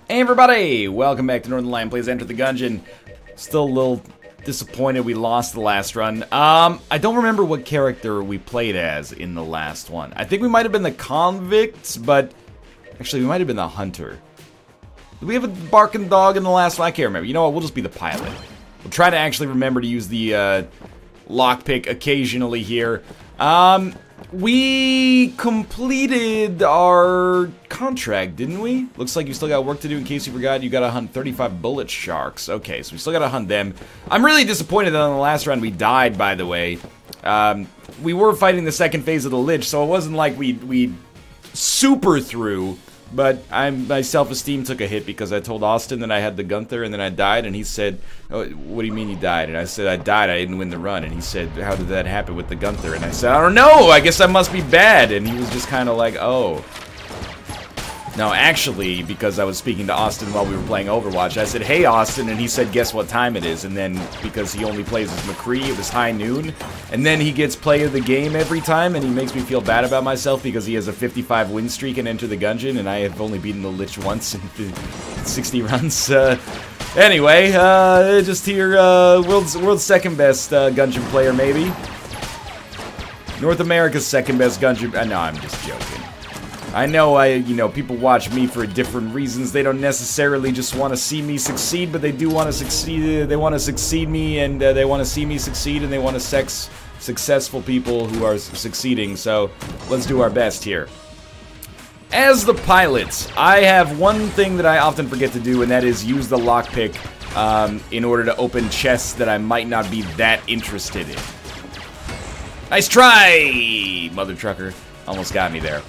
Hey everybody! Welcome back to Northernlion Plays Enter the Gungeon. Still a little disappointed we lost the last run. I don't remember what character we played as in the last one. I think we might have been the convicts, but actually we might have been the hunter. Did we have a barking dog in the last one? I can't remember. You know what? We'll just be the pilot. We'll try to actually remember to use the lockpick occasionally here. We completed our contract, didn't we? Looks like you still got work to do. In case you forgot, you gotta hunt 35 bullet sharks. Okay, so we still gotta hunt them. I'm really disappointed that on the last round we died, by the way. We were fighting the second phase of the Lich, so it wasn't like we super through. But my self-esteem took a hit because I told Austin that I had the Gunther and then I died, and he said, "Oh, what do you mean you died?" And I said, "I died, I didn't win the run." And he said, "How did that happen with the Gunther?" And I said, "I don't know, I guess I must be bad." And he was just kind of like, "Oh." No, actually, because I was speaking to Austin while we were playing Overwatch, I said, "Hey, Austin," and he said, "Guess what time it is?" And then, because he only plays as McCree, it was high noon. And then he gets play of the game every time, and he makes me feel bad about myself because he has a 55 win streak in Enter the Gungeon, and I have only beaten the Lich once in 60 runs. Anyway, just here, world's second best Gungeon player, maybe. North America's second best Gungeon. No, I'm just joking. I know, you know, people watch me for different reasons. They don't necessarily just want to see me succeed, but they do want to succeed. They want to succeed me, and they want to see me succeed, and they want to successful people who are succeeding. So let's do our best here. As the pilots, I have one thing that I often forget to do, and that is use the lockpick in order to open chests that I might not be that interested in. Nice try, mother trucker. Almost got me there.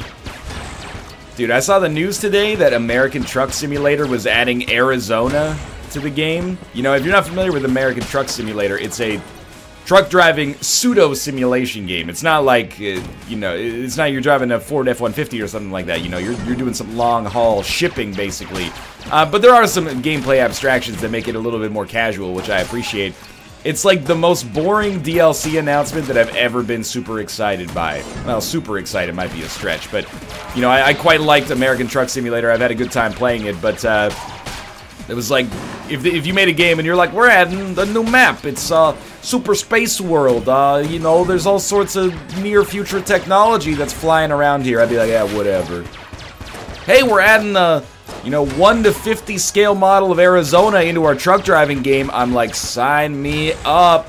Dude, I saw the news today that American Truck Simulator was adding Arizona to the game. You know, if you're not familiar with American Truck Simulator, it's a truck driving pseudo-simulation game. It's not like, you know, it's not you're driving a Ford F-150 or something like that. You know, you're doing some long-haul shipping, basically. But there are some gameplay abstractions that make it a little bit more casual, which I appreciate. It's like the most boring DLC announcement that I've ever been super excited by. Well, super excited might be a stretch, but, you know, I quite liked American Truck Simulator. I've had a good time playing it, but, it was like, if you made a game and you're like, we're adding the new map, it's, Super Space World, you know, there's all sorts of near-future technology that's flying around here, I'd be like, yeah, whatever. Hey, we're adding you know, 1 to 50 scale model of Arizona into our truck driving game. I'm like, sign me up.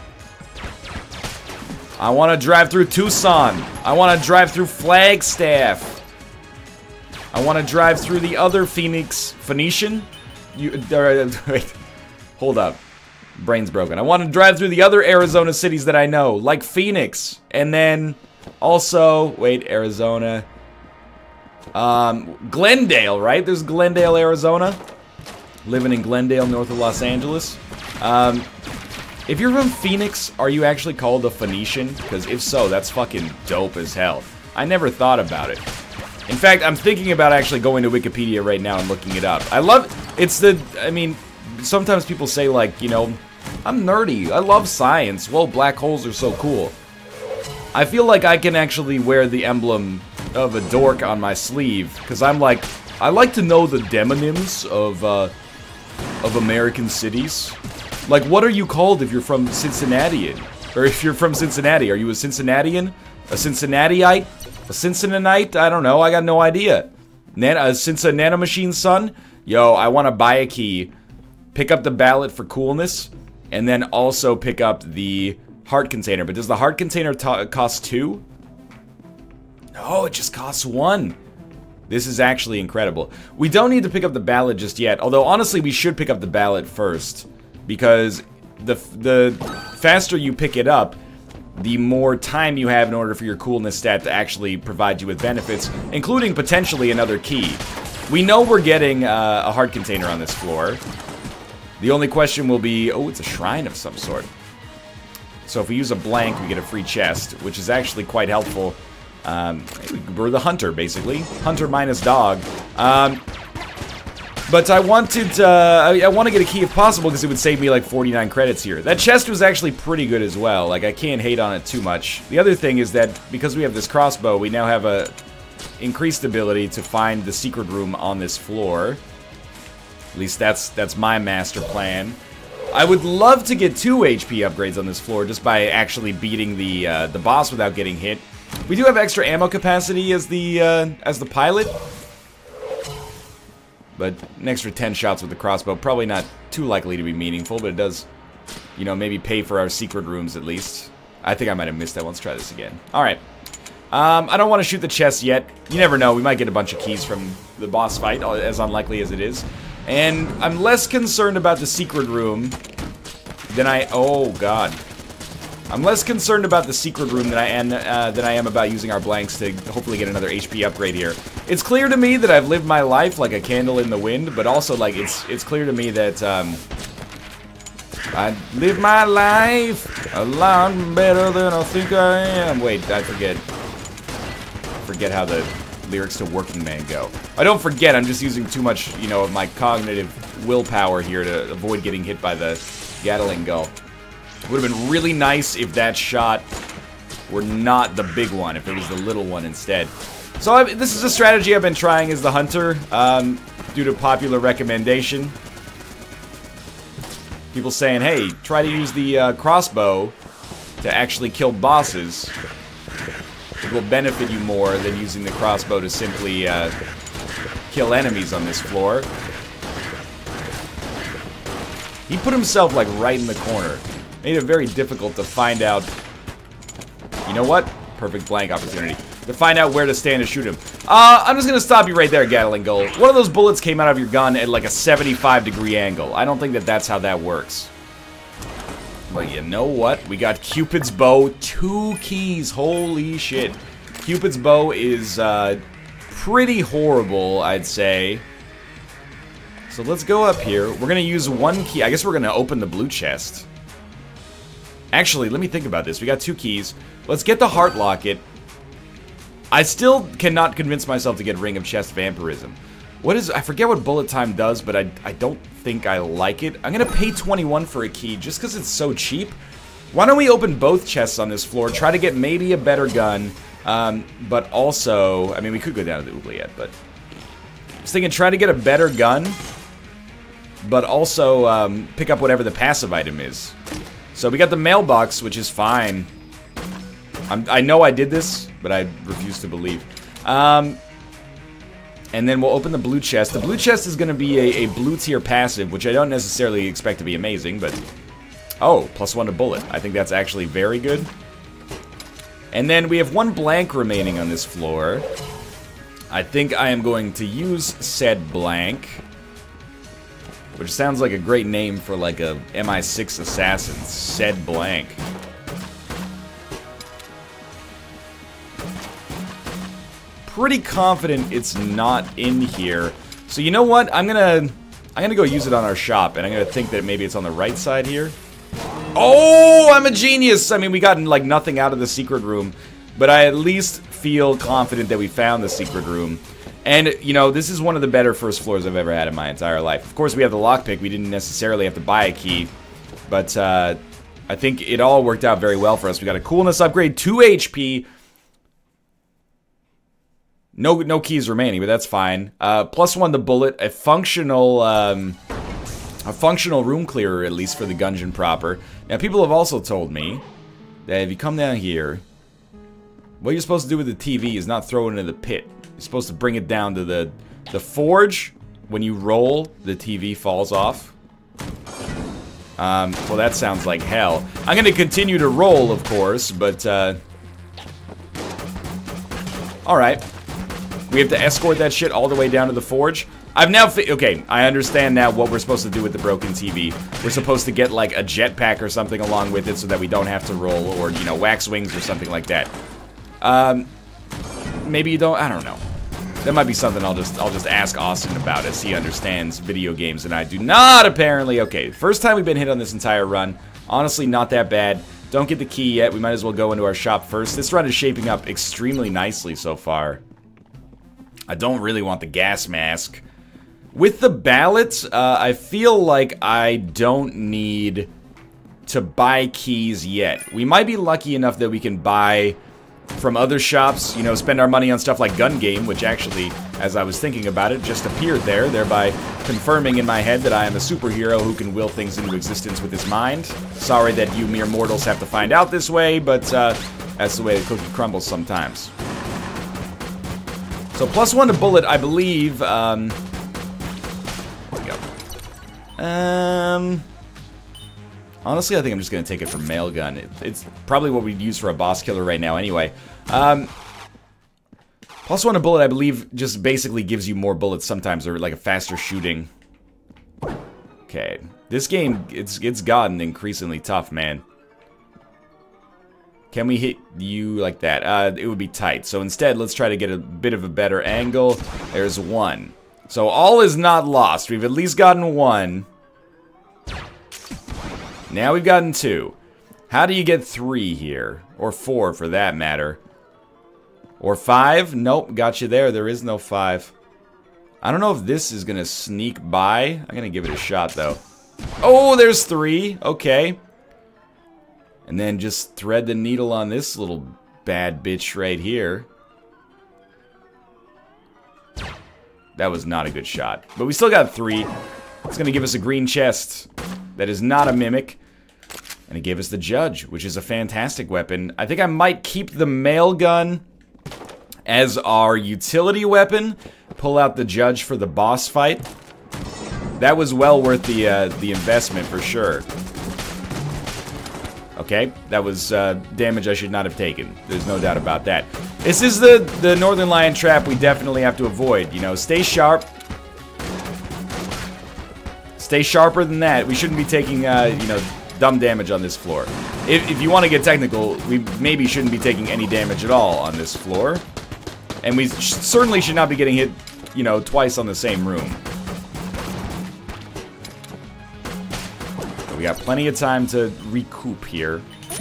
I want to drive through Tucson. I want to drive through Flagstaff. I want to drive through the other Phoenician? Wait, hold up. Brain's broken. I want to drive through the other Arizona cities that I know, like Phoenix. And then also, wait, Arizona. Glendale, right? There's Glendale, Arizona. Living in Glendale, north of Los Angeles. If you're from Phoenix, are you actually called a Phoenician? Because if so, that's fucking dope as hell. I never thought about it. In fact, I'm thinking about actually going to Wikipedia right now and looking it up. I mean, sometimes people say, like, you know, I'm nerdy, I love science. Well, black holes are so cool. I feel like I can actually wear the emblem of a dork on my sleeve, because I'm like, I like to know the demonyms of American cities. Like, what are you called if you're from Cincinnati? Or if you're from Cincinnati, are you a Cincinnatian? A Cincinnatiite? A Cincinnati? I don't know, I got no idea. Since a nanomachine son? Yo, I want to buy a key, pick up the ballot for coolness, and then also pick up the heart container. But does the heart container cost 2? No, it just costs 1. This is actually incredible. We don't need to pick up the ballot just yet, although honestly we should pick up the ballot first, because the faster you pick it up, the more time you have in order for your coolness stat to actually provide you with benefits, including potentially another key. We know we're getting a heart container on this floor. The only question will be, oh, it's a shrine of some sort. So if we use a blank, we get a free chest, which is actually quite helpful. We're the hunter, basically. Hunter minus dog. But I wanted, I want to get a key if possible, because it would save me like 49 credits here. That chest was actually pretty good as well. Like, I can't hate on it too much. The other thing is that, because we have this crossbow, we now have a increased ability to find the secret room on this floor. At least that's my master plan. I would love to get 2 HP upgrades on this floor just by actually beating the boss without getting hit. We do have extra ammo capacity as the pilot, but an extra 10 shots with the crossbow, probably not too likely to be meaningful, but it does, you know, maybe pay for our secret rooms at least. I think I might have missed that. Let's try this again. Alright. I don't want to shoot the chest yet. You never know. We might get a bunch of keys from the boss fight, as unlikely as it is. And I'm less concerned about the secret room than oh god. I'm less concerned about the secret room than I am about using our blanks to hopefully get another HP upgrade here. It's clear to me that I've lived my life like a candle in the wind, but also like it's clear to me that I live my life a lot better than I think I am. Wait, I forget how the lyrics to Working Man go. I don't forget, I'm just using too much, you know, of my cognitive willpower here to avoid getting hit by the Gatling Gull. It would have been really nice if that shot were not the big one, if it was the little one instead. So this is a strategy I've been trying as the Hunter, due to popular recommendation. People saying, hey, try to use the crossbow to actually kill bosses. It will benefit you more than using the crossbow to simply kill enemies on this floor. He put himself like right in the corner. Made it very difficult to find out. You know what? Perfect blank opportunity. To find out where to stand to shoot him. I'm just gonna stop you right there, Gatling Gull. One of those bullets came out of your gun at like a 75-degree angle. I don't think that's how that works. But you know what? We got Cupid's Bow, 2 keys. Holy shit. Cupid's Bow is pretty horrible, I'd say. So let's go up here. We're gonna use 1 key. I guess we're gonna open the blue chest. Actually, let me think about this. We got 2 keys. Let's get the Heart Locket. I still cannot convince myself to get Ring of Chest Vampirism. I forget what Bullet Time does, but I don't think I like it. I'm gonna pay 21 for a key just because it's so cheap. Why don't we open both chests on this floor, try to get maybe a better gun, but also, I mean, we could go down to the Oubliette, but I was thinking try to get a better gun, but also pick up whatever the passive item is. So we got the mailbox, which is fine. I know I did this, but I refuse to believe. And then we'll open the blue chest. The blue chest is going to be a blue tier passive, which I don't necessarily expect to be amazing, but... Oh, +1 to bullet. I think that's actually very good. And then we have 1 blank remaining on this floor. I think I am going to use said blank, which sounds like a great name for like a MI6 assassin. Said blank. Pretty confident it's not in here. So you know what? I'm gonna go use it on our shop, and I'm gonna think that maybe it's on the right side here. Oh, I'm a genius! I mean, we got like nothing out of the secret room, but I at least feel confident that we found the secret room. And, you know, this is one of the better first floors I've ever had in my entire life. Of course, we have the lockpick. We didn't necessarily have to buy a key, but I think it all worked out very well for us. We got a coolness upgrade, 2 HP. No keys remaining, but that's fine. +1 to bullet, a functional room clearer, at least for the Gungeon proper. Now, people have also told me that if you come down here, what you're supposed to do with the TV is not throw it into the pit. You're supposed to bring it down to the forge. When you roll, the TV falls off. Well, that sounds like hell. I'm gonna continue to roll, of course, but, alright. We have to escort that shit all the way down to the forge. I've now okay, I understand now what we're supposed to do with the broken TV. We're supposed to get, like, a jetpack or something along with it so that we don't have to roll, or, you know, wax wings or something like that. Maybe you don't, I don't know. That might be something I'll just ask Austin about, as he understands video games and I do not, apparently. Okay, first time we've been hit on this entire run. Honestly, not that bad. Don't get the key yet. We might as well go into our shop first. This run is shaping up extremely nicely so far. I don't really want the gas mask. With the ballots, I feel like I don't need to buy keys yet. We might be lucky enough that we can buy from other shops, you know, spend our money on stuff like Gun Game, which actually, as I was thinking about it, just appeared there, thereby confirming in my head that I am a superhero who can will things into existence with his mind. Sorry that you mere mortals have to find out this way, but that's the way the cookie crumbles sometimes. So +1 to bullet, I believe, there we go. Honestly, I think I'm just going to take it for mail gun. It's probably what we'd use for a boss killer right now anyway. +1 to bullet, I believe, just basically gives you more bullets sometimes, or like a faster shooting. Okay. This game, it's gotten increasingly tough, man. Can we hit you like that? It would be tight. So instead, let's try to get a bit of a better angle. There's 1. So all is not lost. We've at least gotten 1. Now we've gotten 2. How do you get 3 here? Or 4 for that matter. Or 5? Nope, got you there. There is no 5. I don't know if this is going to sneak by. I'm going to give it a shot, though. Oh, there's 3. Okay. And then just thread the needle on this little bad bitch right here. That was not a good shot. But we still got 3. It's going to give us a green chest. That is not a mimic. And it gave us the Judge, which is a fantastic weapon. I think I might keep the mail gun as our utility weapon. Pull out the Judge for the boss fight. That was well worth the investment for sure. Okay, that was damage I should not have taken. There's no doubt about that. This is the Northern Lion trap we definitely have to avoid. You know, stay sharp. Stay sharper than that. We shouldn't be taking, you know, dumb damage on this floor. If you want to get technical, we maybe shouldn't be taking any damage at all on this floor. And we certainly should not be getting hit, you know, twice on the same room. We got plenty of time to recoup here.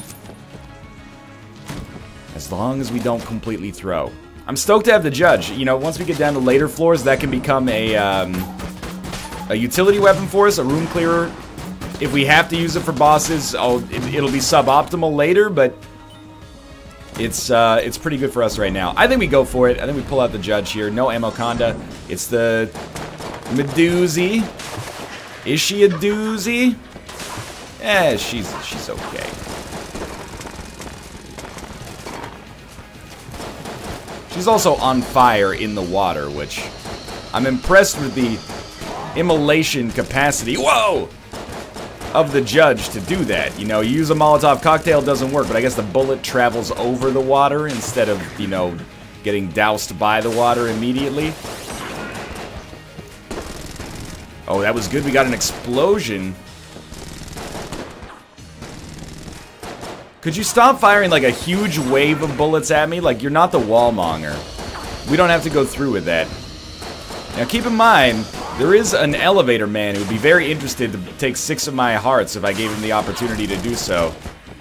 As long as we don't completely throw. I'm stoked to have the Judge. You know, once we get down to later floors, that can become a utility weapon for us, a room clearer. If we have to use it for bosses, it'll be suboptimal later, but it's pretty good for us right now. I think we go for it. I think we pull out the Judge here. No Amoconda. It's the Medusi. Is she a doozy? Eh, she's okay. She's also on fire in the water, which I'm impressed with the immolation capacity. Whoa! Of the Judge to do that. You know, you use a Molotov cocktail, it doesn't work, but I guess the bullet travels over the water instead of, you know, getting doused by the water immediately. Oh, that was good. We got an explosion. Could you stop firing like a huge wave of bullets at me? Like, you're not the wallmonger. We don't have to go through with that. Now, keep in mind, there is an elevator man who would be very interested to take 6 of my hearts if I gave him the opportunity to do so.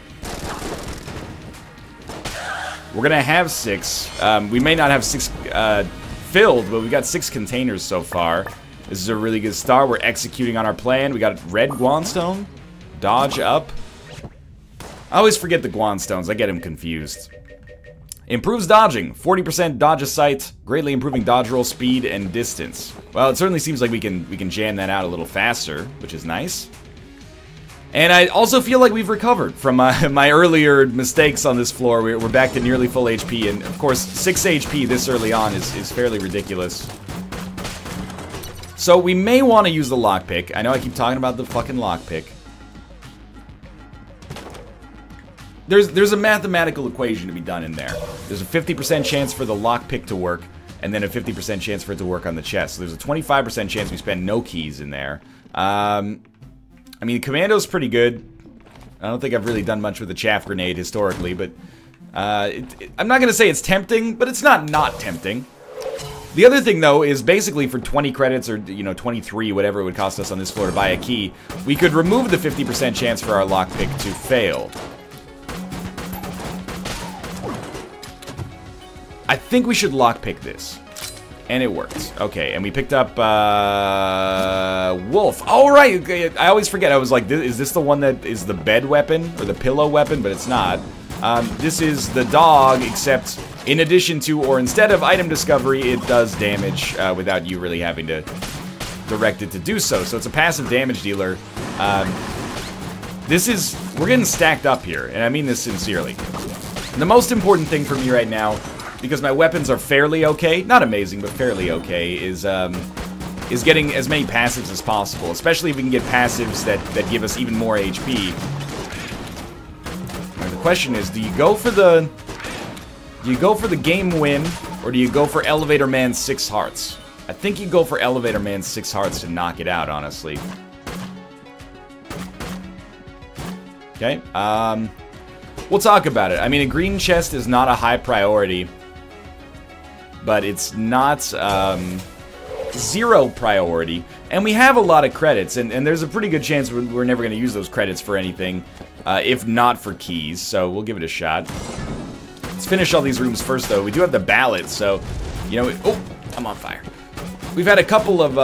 We're gonna have 6. We may not have 6 filled, but we got 6 containers so far. This is a really good start. We're executing on our plan. We got red Guanstone. Dodge up. I always forget the Guanstones. I get them confused. Improves dodging. 40% dodge a sight, greatly improving dodge roll speed and distance. Well, it certainly seems like we can jam that out a little faster, which is nice. And I also feel like we've recovered from my earlier mistakes on this floor. We're back to nearly full HP, and of course, 6 HP this early on is fairly ridiculous. So we may want to use the lockpick. I know I keep talking about the fucking lockpick. There's a mathematical equation to be done in there. There's a 50% chance for the lockpick to work, and then a 50% chance for it to work on the chest. So there's a 25% chance we spend no keys in there. I mean, Commando's pretty good. I don't think I've really done much with the chaff grenade historically, but I'm not going to say it's tempting, but it's not tempting. The other thing, though, is basically for 20 credits or, you know, 23, whatever it would cost us on this floor to buy a key, we could remove the 50% chance for our lockpick to fail. I think we should lockpick this. And it worked. Okay, and we picked up, Wolf. Oh, right! I always forget. I was like, is this the one that is the bed weapon? Or the pillow weapon? But it's not. This is the dog, except in addition to or instead of item discovery, it does damage without you really having to direct it to do so. So it's a passive damage dealer. We're getting stacked up here, and I mean this sincerely. The most important thing for me right now, because my weapons are fairly okay, not amazing, but fairly okay, is getting as many passives as possible, especially if we can get passives that give us even more HP. And the question is, do you go for the game win, or do you go for Elevator Man's 6 hearts? I think you go for Elevator Man's 6 hearts to knock it out, honestly. Okay, we'll talk about it. I mean, a green chest is not a high priority, but it's not, 0 priority. And we have a lot of credits, and there's a pretty good chance we're never going to use those credits for anything, if not for keys, so we'll give it a shot. Let's finish all these rooms first, though. We do have the ballot, so, you know, oh, I'm on fire. We've had a couple of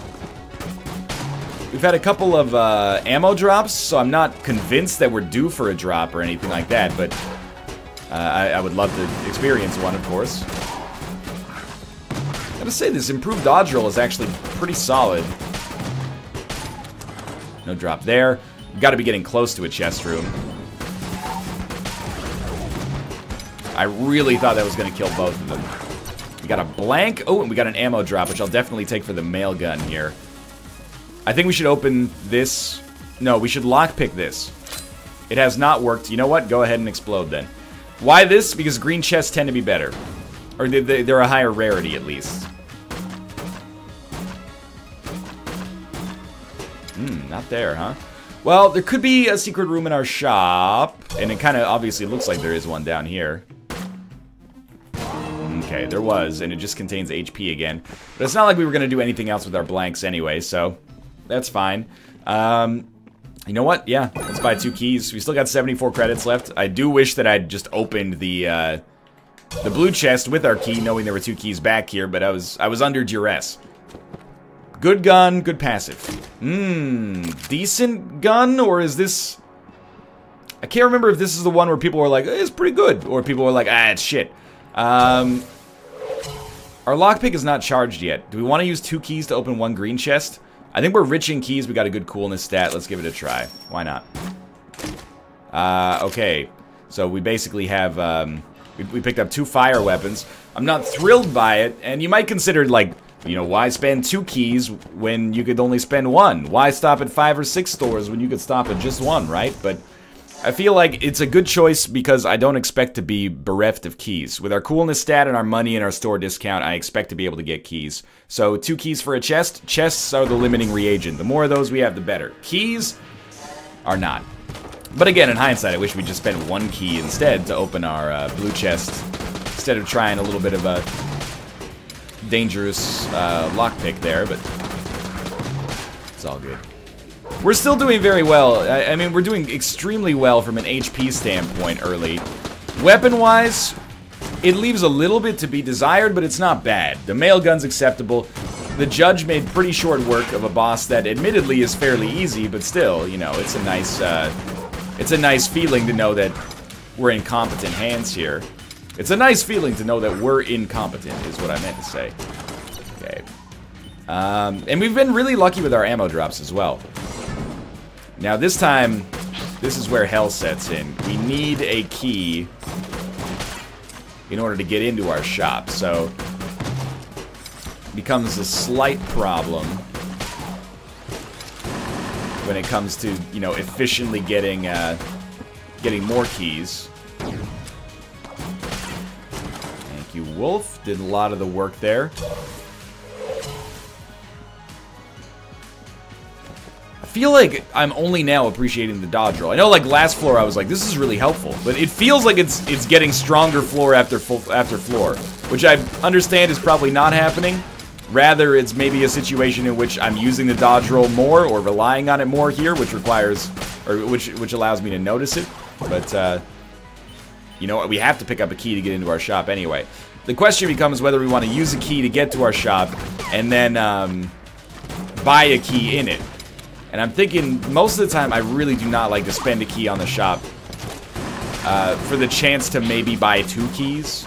ammo drops, so I'm not convinced that we're due for a drop or anything like that, but I would love to experience one, of course. I gotta say, this improved dodge roll is actually pretty solid. No drop there. We've got to be getting close to a chest room. I really thought that was going to kill both of them. We got a blank. Oh, and we got an ammo drop, which I'll definitely take for the mail gun here. I think we should open this. No, we should lockpick this. It has not worked. You know what? Go ahead and explode then. Why this? Because green chests tend to be better. Or they're a higher rarity, at least. Not there, huh? Well, there could be a secret room in our shop. And it kind of obviously looks like there is one down here. Okay, there was, and it just contains HP again. But it's not like we were going to do anything else with our blanks anyway, so that's fine. You know what? Yeah, let's buy 2 keys. We still got 74 credits left. I do wish that I'd just opened the blue chest with our key, knowing there were 2 keys back here, but I was under duress. Good gun, good passive. Decent gun, or is this... I can't remember if this is the one where people were like, it's pretty good, or people were like, it's shit. Our lockpick is not charged yet. Do we want to use 2 keys to open 1 green chest? I think we're rich in keys. We got a good coolness stat. Let's give it a try. Why not? Okay. So we basically have, we picked up 2 fire weapons. I'm not thrilled by it, and you might consider, like, you know, why spend 2 keys when you could only spend 1? Why stop at 5 or 6 stores when you could stop at just 1, right? But I feel like it's a good choice because I don't expect to be bereft of keys. With our coolness stat and our money and our store discount, I expect to be able to get keys. So 2 keys for a chest. Chests are the limiting reagent. The more of those we have, the better. Keys are not. But again, in hindsight, I wish we just spent 1 key instead to open our blue chest, instead of trying a little bit of a dangerous lockpick there, but it's all good. We're still doing very well. I mean, we're doing extremely well from an HP standpoint early. Weapon-wise, it leaves a little bit to be desired, but it's not bad. The mail gun's acceptable. The judge made pretty short work of a boss that admittedly is fairly easy, but still, you know, it's a nice feeling to know that we're in competent hands here. It's a nice feeling to know that we're incompetent, is what I meant to say. Okay. And we've been really lucky with our ammo drops as well. Now this time, this is where hell sets in. We need a key in order to get into our shop, so it becomes a slight problem when it comes to, you know, efficiently getting more keys. Thank you, Wolf. Did a lot of the work there. I feel like I'm only now appreciating the dodge roll. I know, like, last floor I was like, this is really helpful, but it feels like it's getting stronger floor after floor, which I understand is probably not happening. Rather, it's maybe a situation in which I'm using the dodge roll more or relying on it more here, which requires, or which allows me to notice it. But you know what? We have to pick up a key to get into our shop anyway. The question becomes whether we want to use a key to get to our shop and then buy a key in it. And I'm thinking most of the time I really do not like to spend a key on the shop for the chance to maybe buy 2 keys.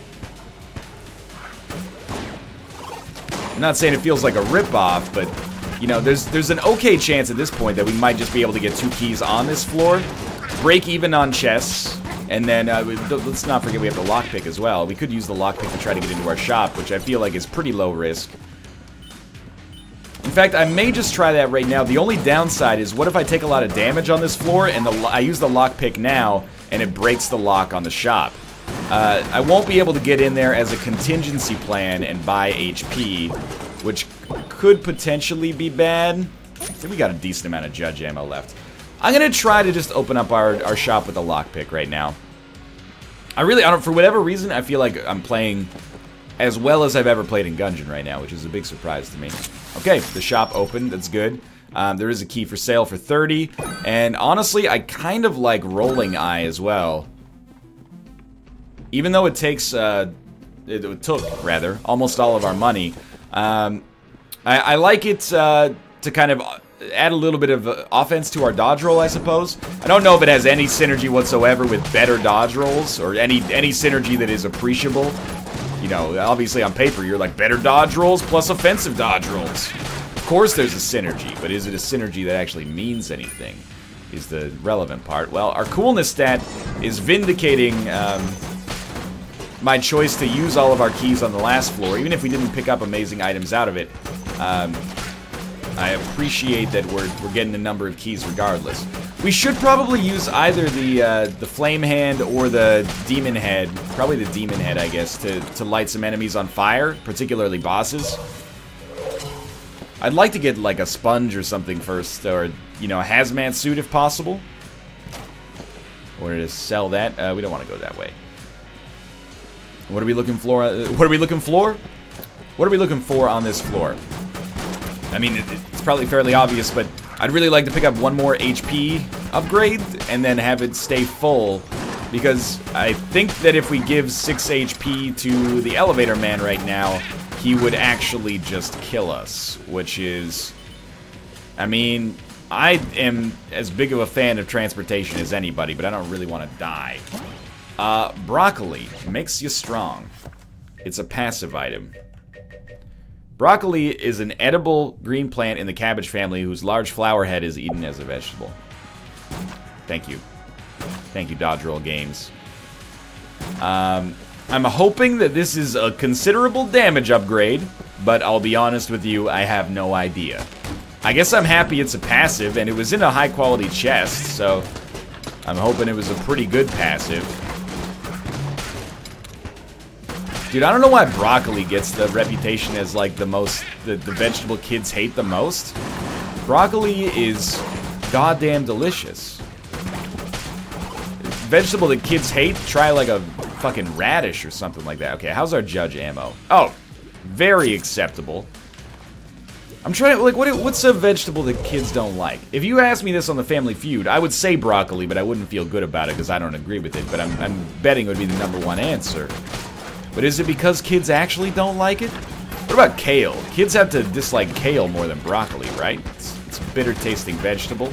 I'm not saying it feels like a ripoff, but, you know, there's an okay chance at this point that we might just be able to get 2 keys on this floor, break even on chests, and then let's not forget we have the lockpick as well. We could use the lockpick to try to get into our shop, which I feel like is pretty low risk. In fact, I may just try that right now. The only downside is, what if I take a lot of damage on this floor, and I use the lockpick now, and it breaks the lock on the shop? I won't be able to get in there as a contingency plan and buy HP, which could potentially be bad. I think we got a decent amount of judge ammo left. I'm gonna try to just open up our shop with a lockpick right now. I don't, for whatever reason, I feel like I'm playing as well as I've ever played in Gungeon right now, which is a big surprise to me. Okay, the shop opened, that's good. There is a key for sale for 30, and honestly, I kind of like Rolling Eye as well. Even though it takes, it took, rather, almost all of our money, I like it to kind of add a little bit of offense to our dodge roll, I suppose. I don't know if it has any synergy whatsoever with better dodge rolls, or any synergy that is appreciable. You know, obviously on paper, you're like, better dodge rolls plus offensive dodge rolls. Of course there's a synergy, but is it a synergy that actually means anything, is the relevant part. Well, our coolness stat is vindicating my choice to use all of our keys on the last floor, even if we didn't pick up amazing items out of it. I appreciate that we're getting a number of keys regardless. We should probably use either the Flame Hand or the Demon Head, probably the Demon Head, I guess, to light some enemies on fire, particularly bosses. I'd like to get like a sponge or something first, or, you know, a hazmat suit if possible. Or to sell that. We don't want to go that way. What are we looking for? What are we looking for? What are we looking for on this floor? I mean, it's probably fairly obvious, but I'd really like to pick up one more HP upgrade and then have it stay full, because I think that if we give 6 HP to the elevator man right now, he would actually just kill us, which is... I mean, I am as big of a fan of transportation as anybody, but I don't really want to die. Broccoli makes you strong. It's a passive item. Broccoli is an edible green plant in the cabbage family whose large flower head is eaten as a vegetable. Thank you. Thank you, Dodge Roll Games. I'm hoping that this is a considerable damage upgrade, but I'll be honest with you, I have no idea. I guess I'm happy it's a passive, and it was in a high-quality chest, so I'm hoping it was a pretty good passive. Dude, I don't know why broccoli gets the reputation as, like, the vegetable kids hate the most. Broccoli is goddamn delicious. Vegetable that kids hate, try, like, a fucking radish or something like that. Okay, how's our judge ammo? Oh, very acceptable. I'm trying to, like, what's a vegetable that kids don't like? If you asked me this on the Family Feud, I would say broccoli, but I wouldn't feel good about it because I don't agree with it. But I'm betting it would be the #1 answer. But is it because kids actually don't like it? What about kale? Kids have to dislike kale more than broccoli, right? It's a bitter-tasting vegetable.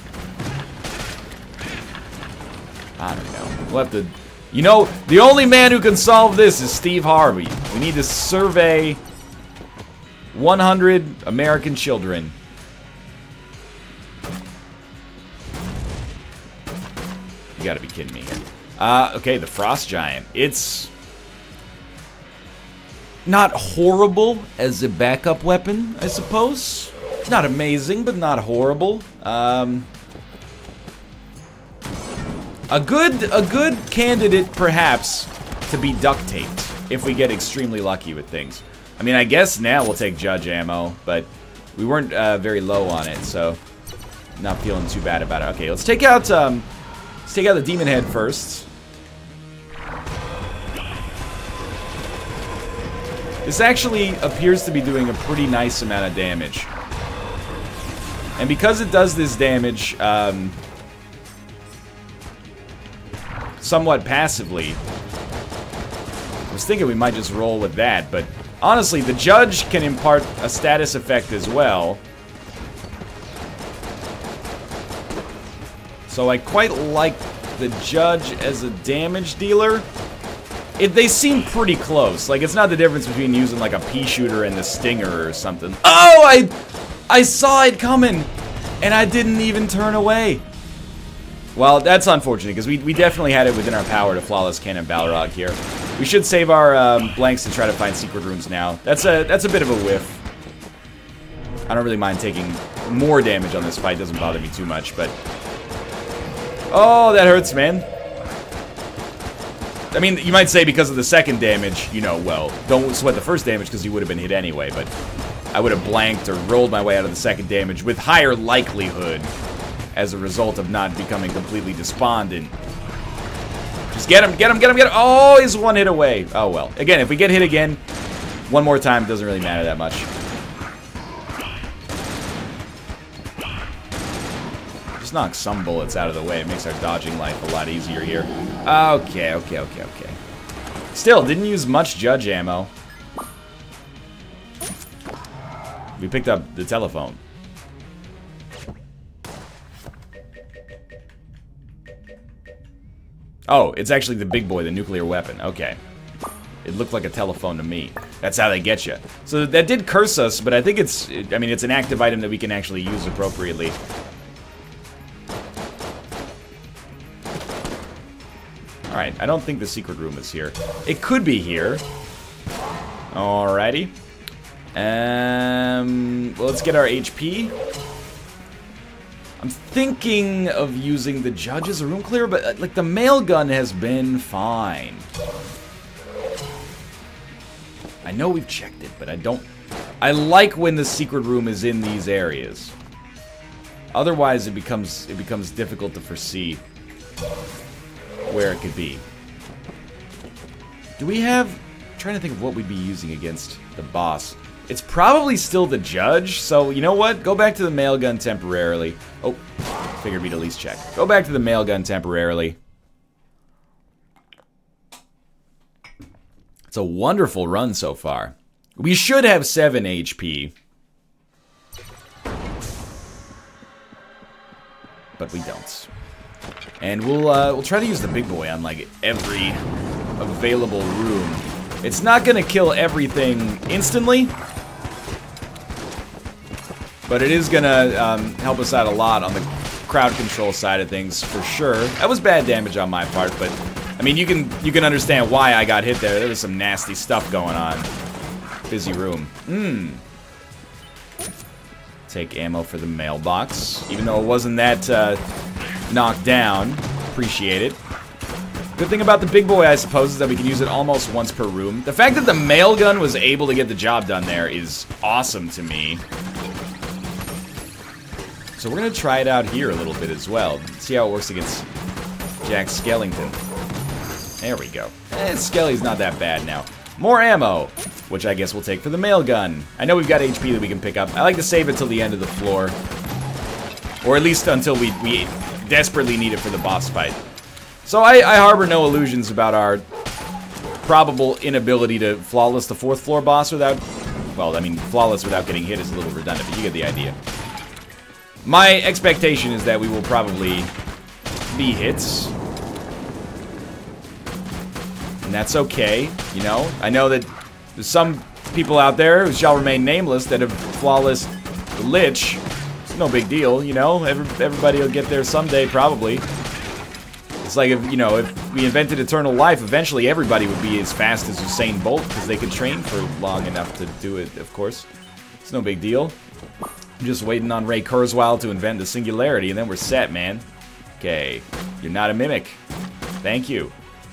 I don't know. We'll have to... You know, the only man who can solve this is Steve Harvey. We need to survey 100 American children. You gotta be kidding me here. Okay, the Frost Giant. It's... not horrible as a backup weapon, I suppose. Not amazing, but not horrible. A good candidate, perhaps, to be duct taped if we get extremely lucky with things. I mean, I guess now we'll take judge ammo, but we weren't very low on it, so not feeling too bad about it. Okay, let's take out the Demon Head first. This actually appears to be doing a pretty nice amount of damage. And because it does this damage, somewhat passively, I was thinking we might just roll with that, but honestly, the Judge can impart a status effect as well. So I quite like the Judge as a damage dealer. They seem pretty close. Like, it's not the difference between using, like, a pea shooter and the Stinger or something. Oh, I saw it coming, and I didn't even turn away. Well, that's unfortunate, because we definitely had it within our power to flawless cannon Balrog here. We should save our blanks to try to find secret rooms now. That's a bit of a whiff. I don't really mind taking more damage on this fight. Doesn't bother me too much, but... Oh, that hurts, man. I mean, you might say because of the second damage, you know, well, don't sweat the first damage because you would have been hit anyway, but I would have blanked or rolled my way out of the second damage with higher likelihood as a result of not becoming completely despondent. Just get him, get him, get him, get him. Oh, he's one hit away. Oh, well. Again, if we get hit again, one more time, it doesn't really matter that much. Just knock some bullets out of the way. It makes our dodging life a lot easier here. Okay, okay, okay, okay. Still, didn't use much Judge ammo. We picked up the telephone. Oh, it's actually the big boy, the nuclear weapon. Okay. It looked like a telephone to me. That's how they get you. So that did curse us, but I think it's... I mean, it's an active item that we can actually use appropriately. Alright, I don't think the secret room is here. It could be here. Alrighty. Well, let's get our HP. I'm thinking of using the Judge as a room clearer, but like the mail gun has been fine. I know we've checked it, but I don't... I like when the secret room is in these areas. Otherwise, it becomes difficult to foresee where it could be. Do we have... I'm trying to think of what we'd be using against the boss. It's probably still the Judge, so you know what? Go back to the mail gun temporarily. Oh, figured we'd at least check. Go back to the mail gun temporarily. It's a wonderful run so far. We should have 7 HP. But we don't. And we'll try to use the big boy on like every available room. It's not gonna kill everything instantly, but it is gonna help us out a lot on the crowd control side of things for sure. That was bad damage on my part, but I mean you can understand why I got hit there. There was some nasty stuff going on. Busy room. Take ammo for the mailbox, even though it wasn't that knocked down. Appreciate it. Good thing about the big boy, I suppose, is that we can use it almost once per room. The fact that the mail gun was able to get the job done there is awesome to me. So we're going to try it out here a little bit as well. See how it works against Jack Skellington. There we go. Skelly's not that bad now. More ammo, which I guess we'll take for the mail gun. I know we've got HP that we can pick up. I like to save it till the end of the floor. Or at least until we desperately need it for the boss fight. So I harbor no illusions about our probable inability to flawless the 4th floor boss without... Well, I mean, flawless without getting hit is a little redundant, but you get the idea. My expectation is that we will probably be hits. And that's okay, you know? I know that there's some people out there who shall remain nameless that have flawless the Lich. It's no big deal, you know? Everybody will get there someday, probably. It's like, if we invented eternal life, eventually everybody would be as fast as Usain Bolt, because they could train for long enough to do it, of course. It's no big deal. I'm just waiting on Ray Kurzweil to invent the singularity, and then we're set, man. Okay. You're not a mimic. Thank you.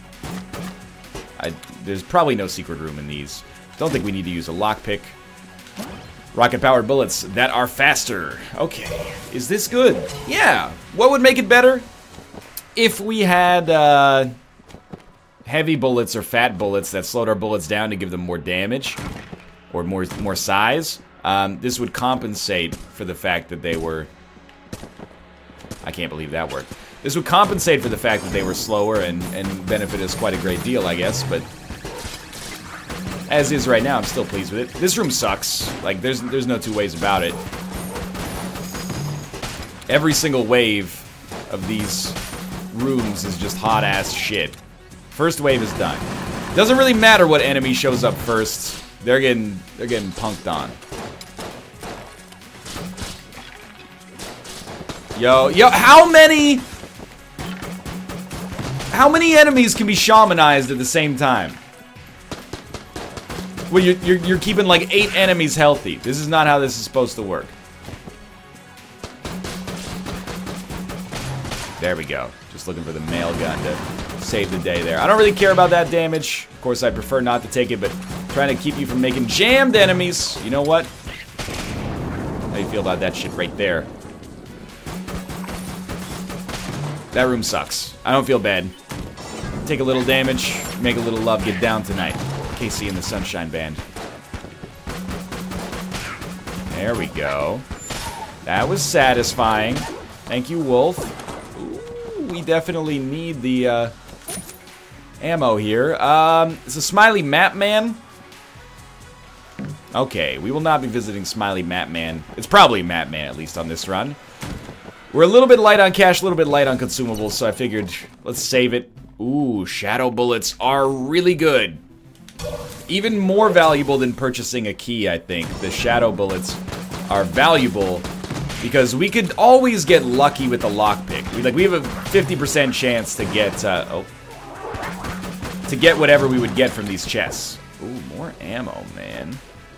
There's probably no secret room in these. Don't think we need to use a lockpick. Rocket-powered bullets that are faster. Okay. Is this good? Yeah. What would make it better? If we had heavy bullets or fat bullets that slowed our bullets down to give them more damage or more size, this would compensate for the fact that they were... I can't believe that worked. This would compensate for the fact that they were slower and benefit us quite a great deal, I guess, but as is right now, I'm still pleased with it. This room sucks. Like, there's no two ways about it. Every single wave of these rooms is just hot-ass shit. First wave is done. Doesn't really matter what enemy shows up first. They're getting punked on. Yo, how many enemies can be shamanized at the same time? Well, you're keeping like 8 enemies healthy. This is not how this is supposed to work. There we go. Just looking for the mail gun to save the day there. I don't really care about that damage. Of course, I prefer not to take it, but trying to keep you from making jammed enemies. You know what? How do you feel about that shit right there? That room sucks. I don't feel bad. Take a little damage, make a little love, get down tonight. KC and the Sunshine Band. There we go. That was satisfying. Thank you, Wolf. Ooh, we definitely need the ammo here. It's a Smiley Map Man. Okay, we will not be visiting Smiley Map Man. It's probably Map Man, at least on this run. We're a little bit light on cash, a little bit light on consumables, so I figured let's save it. Ooh, shadow bullets are really good. Even more valuable than purchasing a key, I think. The shadow bullets are valuable because we could always get lucky with the lockpick. We have a 50% chance to get to get whatever we would get from these chests. Ooh, more ammo, man.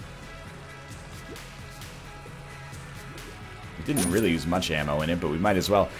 We didn't really use much ammo in it, but we might as well.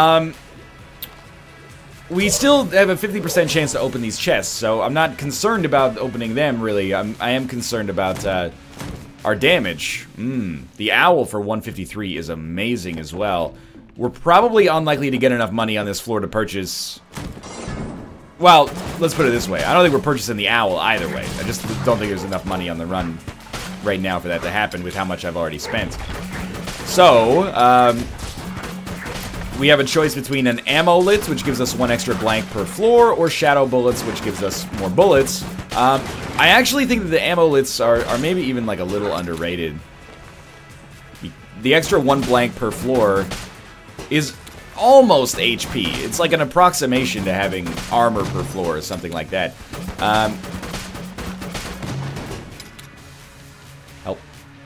We still have a 50% chance to open these chests, so I'm not concerned about opening them, really. I am concerned about our damage. The owl for 153 is amazing as well. We're probably unlikely to get enough money on this floor to purchase... Well, let's put it this way. I don't think we're purchasing the owl either way. I just don't think there's enough money on the run right now for that to happen with how much I've already spent. So, we have a choice between an ammo-lit, which gives us 1 extra blank per floor, or shadow bullets, which gives us more bullets. I actually think that the ammo-lits are maybe even like a little underrated. The extra 1 blank per floor is almost HP. It's like an approximation to having armor per floor or something like that. Help.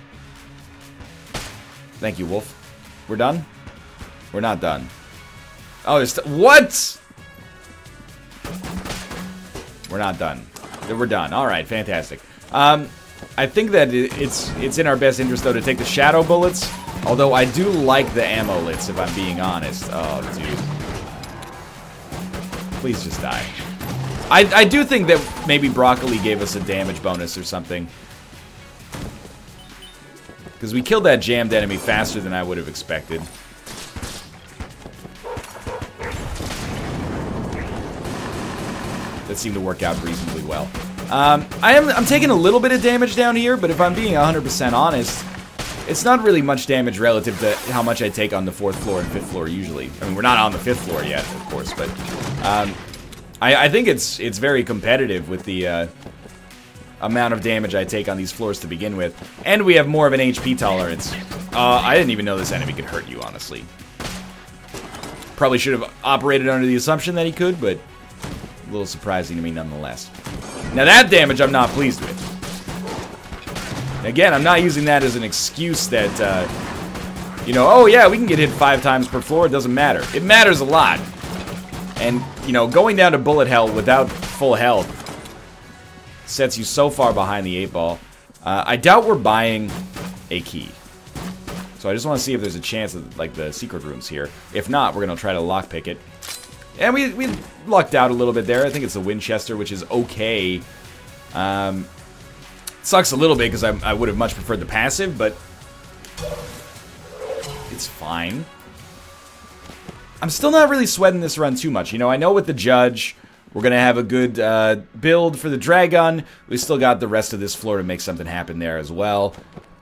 Thank you, Wolf. We're done? We're not done. Oh, there's what? We're not done. We're done. All right, fantastic. I think that it's in our best interest though to take the shadow bullets. Although I do like the ammo-lits, if I'm being honest. Oh, dude. Please just die. I do think that maybe Broccoli gave us a damage bonus or something. Because we killed that jammed enemy faster than I would have expected. That seemed to work out reasonably well. I'm taking a little bit of damage down here, but if I'm being 100% honest, it's not really much damage relative to how much I take on the 4th floor and 5th floor usually. I mean, we're not on the 5th floor yet, of course, but I think it's very competitive with the amount of damage I take on these floors to begin with. And we have more of an HP tolerance. I didn't even know this enemy could hurt you, honestly. Probably should have operated under the assumption that he could, but a little surprising to me nonetheless. Now that damage I'm not pleased with. Again, I'm not using that as an excuse that, you know, oh yeah, we can get hit 5 times per floor, it doesn't matter. It matters a lot. And, you know, going down to bullet hell without full health sets you so far behind the 8 ball. I doubt we're buying a key. So I just want to see if there's a chance of, like, the secret rooms here. If not, we're going to try to lockpick it. And we lucked out a little bit there. I think it's the Winchester, which is okay. Sucks a little bit because I would have much preferred the passive, but it's fine. I'm still not really sweating this run too much. You know, I know with the Judge, we're going to have a good build for the Dragon. We still got the rest of this floor to make something happen there as well.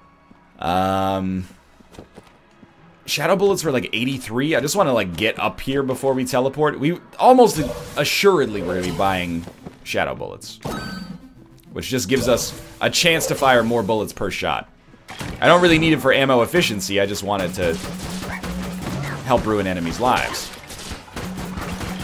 Shadow bullets were like 83. I just want to like get up here before we teleport. We almost assuredly we're going to be buying shadow bullets, which just gives us a chance to fire more bullets per shot. I don't really need it for ammo efficiency. I just want it to help ruin enemies' lives.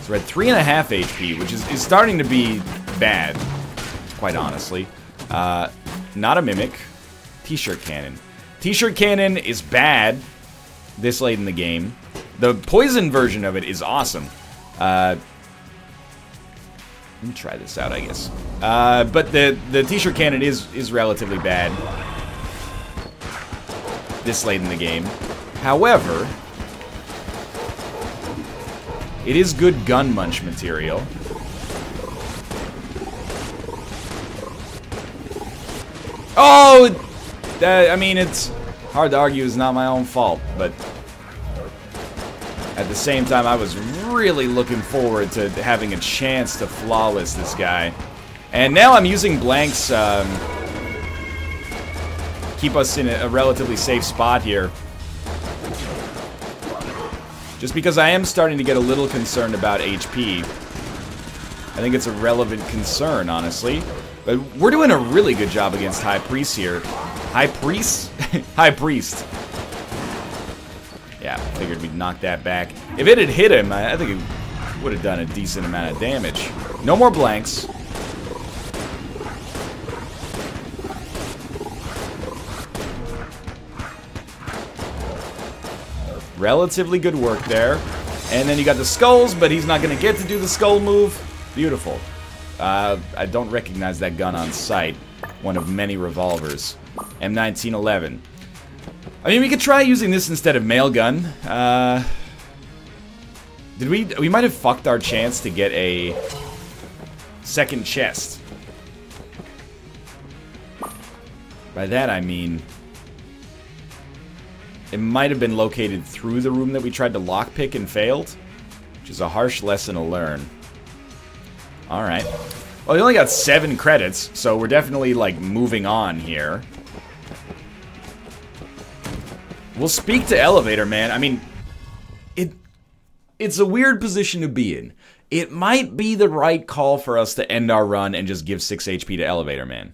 So we're at 3.5 HP, which is starting to be bad, quite honestly. Not a Mimic. T-shirt cannon. T-shirt cannon is bad this late in the game. The poison version of it is awesome. Let me try this out, I guess. But the T-shirt cannon is relatively bad this late in the game. However, it is good gun munch material. Oh! I mean, it's hard to argue it's not my own fault, but at the same time, I was really looking forward to having a chance to flawless this guy. And now I'm using blanks, keep us in a relatively safe spot here. Just because I am starting to get a little concerned about HP. I think it's a relevant concern, honestly. But we're doing a really good job against High Priest here. High Priest? High Priest. Yeah, figured we'd knock that back. If it had hit him, I think it would have done a decent amount of damage. No more blanks. Relatively good work there. And then you got the skulls, but he's not going to get to do the skull move. Beautiful. I don't recognize that gun on sight. One of many revolvers. M1911. I mean, we could try using this instead of mail gun. We might have fucked our chance to get a second chest. By that I mean, it might have been located through the room that we tried to lockpick and failed, which is a harsh lesson to learn. Alright. Well, we only got 7 credits, so we're definitely, like, moving on here. We'll speak to Elevator Man. I mean, it's a weird position to be in. It might be the right call for us to end our run and just give 6 HP to Elevator Man.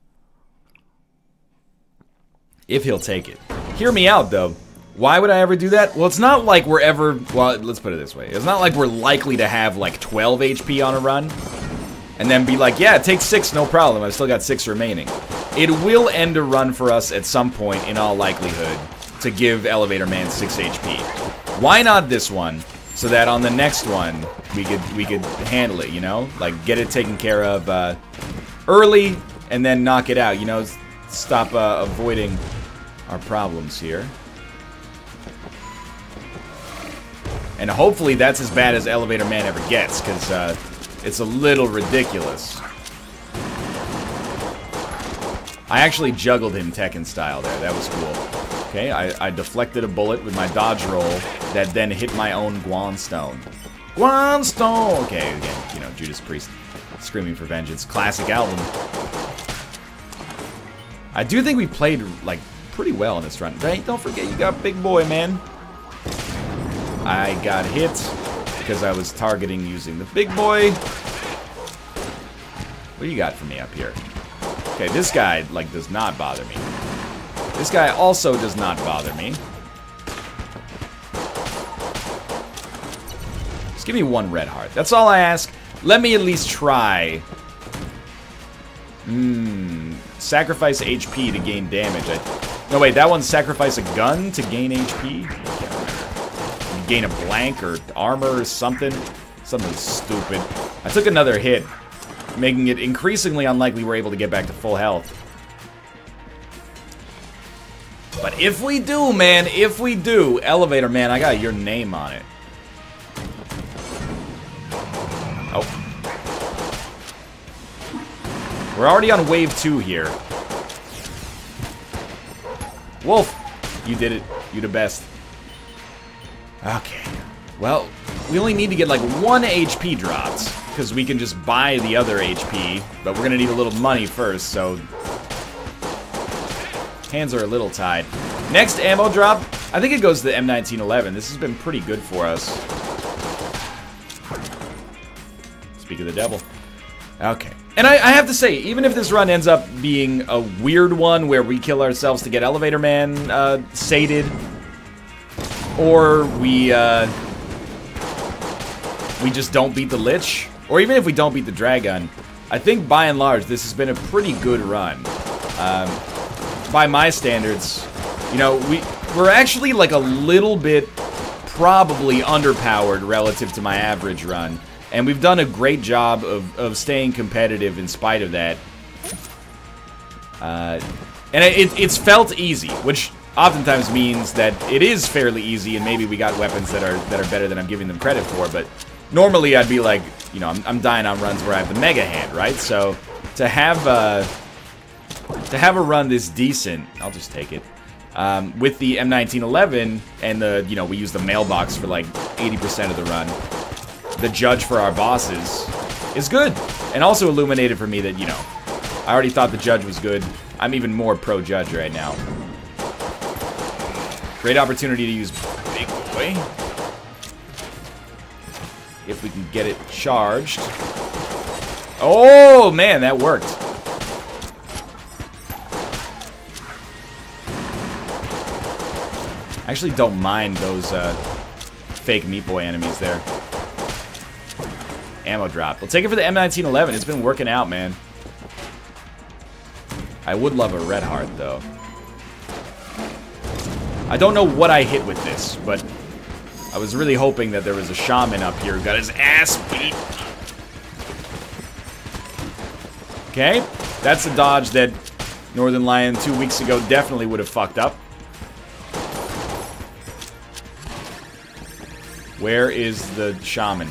If he'll take it. Hear me out, though. Why would I ever do that? Well, it's not like we're ever... Well, let's put it this way. It's not like we're likely to have, like, 12 HP on a run. And then be like, yeah, take 6, no problem. I've still got 6 remaining. It will end a run for us at some point, in all likelihood, to give Elevator Man 6 HP. Why not this one? So that on the next one, we could handle it, you know? Like, get it taken care of early, and then knock it out, you know? Stop avoiding our problems here. And hopefully that's as bad as Elevator Man ever gets, because it's a little ridiculous. I actually juggled him Tekken style there. That was cool. Okay, I deflected a bullet with my dodge roll that then hit my own Guan Stone. Guan Stone! Okay, again, you know, Judas Priest. Screaming for Vengeance. Classic album. I do think we played, like, pretty well in this run. Don't forget you got Big Boy, man. I got hit because I was targeting using the Big Boy. What do you got for me up here? Okay, this guy, like, does not bother me. This guy also does not bother me. Just give me 1 red heart. That's all I ask. Let me at least try. Sacrifice HP to gain damage. No, wait, that one's sacrifice a gun to gain HP? I can't remember. You gain a blank or armor or something. Something stupid. I took another hit, making it increasingly unlikely we're able to get back to full health. But if we do, man, if we do, Elevator Man, I got your name on it. Oh. We're already on wave 2 here. Wolf, you did it. You the best. Okay. Well, we only need to get like 1 HP dropped, because we can just buy the other HP, but we're gonna need a little money first, so hands are a little tied. Next ammo drop, I think it goes to the M1911. This has been pretty good for us. Speak of the devil. Okay. And I have to say, even if this run ends up being a weird one where we kill ourselves to get Elevator Man sated, or we we just don't beat the Lich, or even if we don't beat the Dragon, I think by and large this has been a pretty good run. By my standards, you know, we're actually like a little bit probably underpowered relative to my average run, and we've done a great job of staying competitive in spite of that. And it's felt easy, which oftentimes means that it is fairly easy, and maybe we got weapons that are better than I'm giving them credit for. But normally I'd be like, you know, I'm dying on runs where I have the Mega Hand, right? So to have a run this decent, I'll just take it. With the M1911 and the, you know, we use the mailbox for like 80% of the run. The judge for our bosses is good, and also illuminated for me that, you know, I already thought the judge was good. I'm even more pro judge right now. Great opportunity to use Big Boy. If we can get it charged. Oh, man, that worked. I actually don't mind those fake Meat Boy enemies there. Ammo drop. We'll take it for the M1911. It's been working out, man. I would love a red heart, though. I don't know what I hit with this, but I was really hoping that there was a shaman up here who got his ass beat. Okay, that's a dodge that Northern Lion 2 weeks ago definitely would have fucked up. Where is the shaman?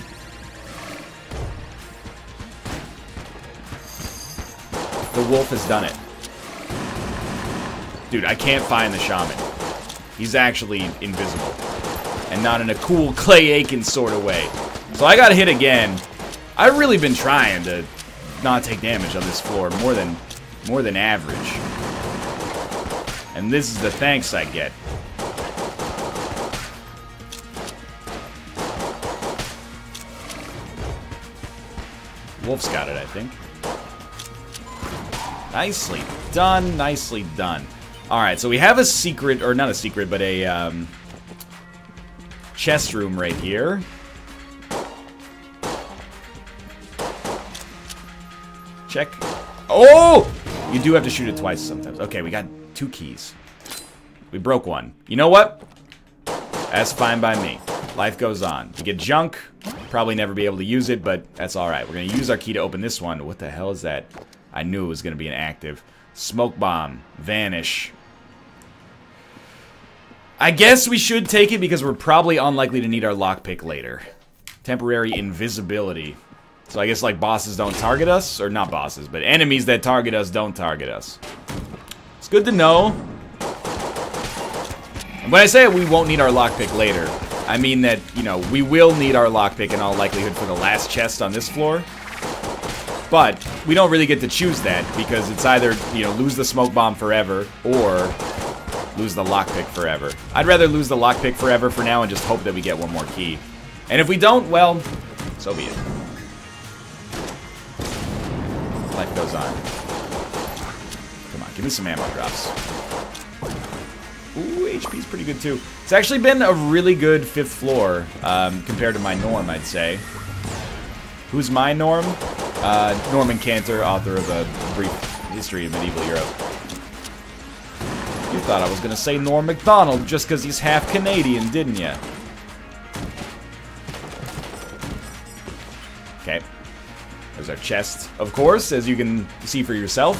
The wolf has done it. Dude, I can't find the shaman. He's actually invisible. And not in a cool Clay Aiken sort of way. So I got hit again. I've really been trying to not take damage on this floor more than average. And this is the thanks I get. Wolf's got it, I think. Nicely done, nicely done. Alright, so we have a secret, or not a secret, but a chest room right here. Check. Oh! You do have to shoot it twice sometimes. Okay, we got 2 keys. We broke one. You know what? That's fine by me. Life goes on. We get junk. Probably never be able to use it, but that's alright. We're going to use our key to open this one. What the hell is that? I knew it was going to be an active. Smoke bomb. Vanish. I guess we should take it because we're probably unlikely to need our lockpick later. Temporary invisibility. So I guess like bosses don't target us, or not bosses, but enemies that target us don't target us. It's good to know. And when I say we won't need our lockpick later, I mean that, you know, we will need our lockpick in all likelihood for the last chest on this floor. But we don't really get to choose that because it's either, you know, lose the smoke bomb forever or lose the lockpick forever. I'd rather lose the lockpick forever for now and just hope that we get one more key. And if we don't, well, so be it. Life goes on. Come on, give me some ammo drops. Ooh, HP's pretty good too. It's actually been a really good 5th floor compared to my norm, I'd say. Who's my norm? Norman Cantor, author of A Brief History of Medieval Europe. You thought I was gonna say Norm Macdonald just because he's half Canadian, didn't ya? Okay. There's our chest, of course, as you can see for yourself.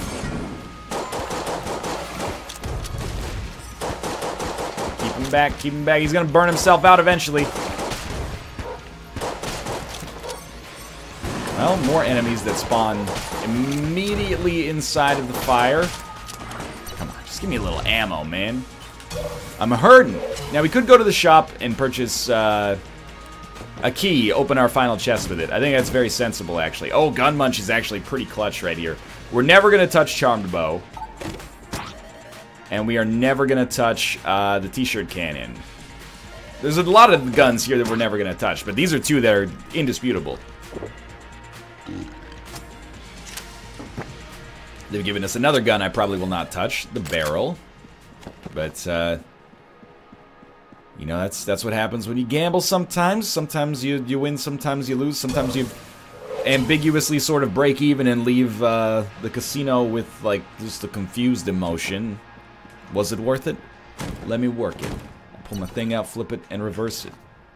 Keep him back, keep him back. He's gonna burn himself out eventually. Well, more enemies that spawn immediately inside of the fire. Come on, just give me a little ammo, man. I'm hurting. Now, we could go to the shop and purchase a key, open our final chest with it. I think that's very sensible, actually. Oh, Gun Munch is actually pretty clutch right here. We're never going to touch Charmed Bow. And we are never going to touch the T-shirt cannon. There's a lot of guns here that we're never going to touch, but these are 2 that are indisputable. They've given us another gun I probably will not touch, the barrel. But, You know, that's what happens when you gamble sometimes. Sometimes you win, sometimes you lose, sometimes you ambiguously sort of break even and leave the casino with, like, just a confused emotion. Was it worth it? Let me work it. I'll pull my thing out, flip it, and reverse it.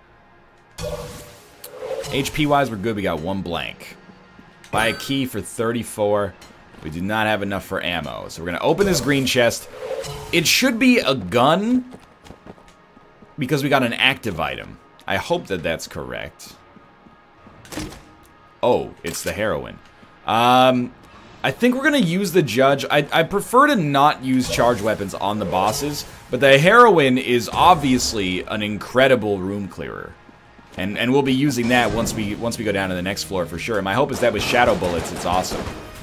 HP-wise, we're good. We got 1 blank. Buy a key for 34. We do not have enough for ammo. So we're going to open this green chest. It should be a gun because we got an active item. I hope that that's correct. Oh, it's the heroin. I think we're going to use the judge. I prefer to not use charge weapons on the bosses, but the heroin is obviously an incredible room clearer. And we'll be using that once we go down to the next floor for sure. And my hope is that with shadow bullets, it's awesome.